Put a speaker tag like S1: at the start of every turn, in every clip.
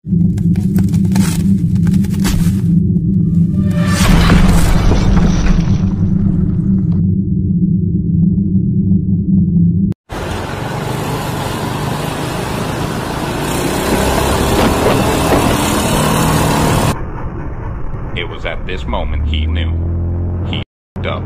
S1: It was at this moment he knew. He f***ed up.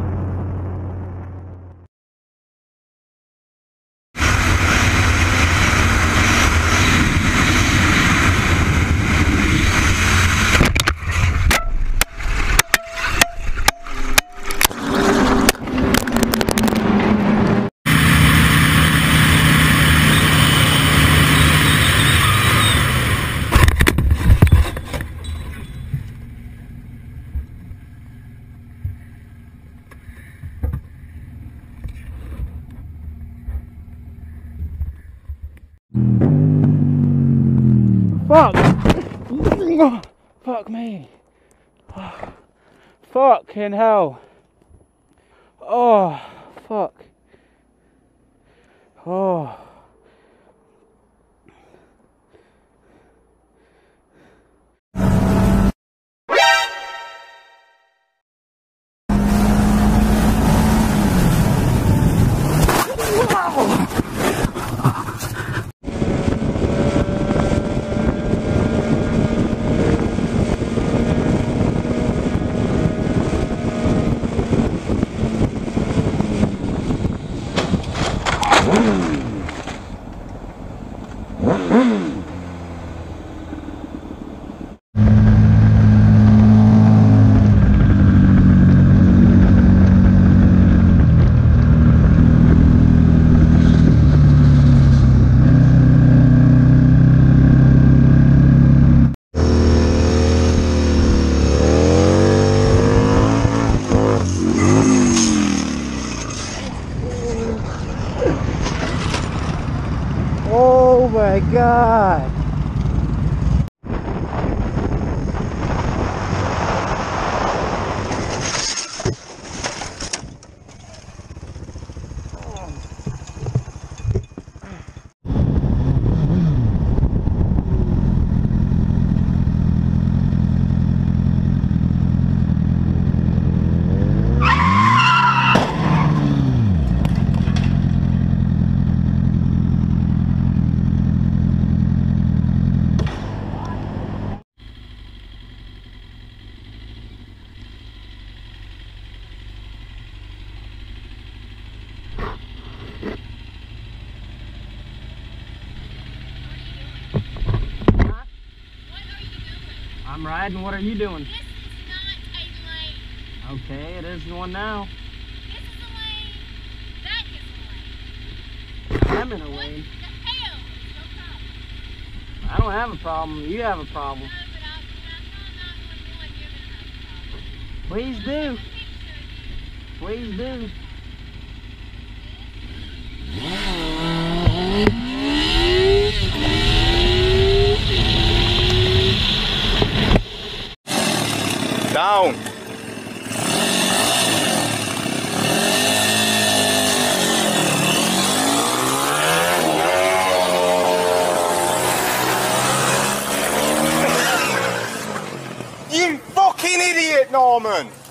S2: Fuck! Fuck me! Fucking hell! Oh, fuck! Oh. Oh my God! I'm riding. What are you doing?
S3: This is not a lane.
S2: Okay, it is one now.
S3: This is a lane. That is a lane.
S2: I'm in a lane.
S3: What the hell? No problem.
S2: I don't have a problem. You have a problem.
S3: No, but I'm not you're gonna have a problem.
S2: Please do. Please do.
S1: Down! You fucking idiot, Norman!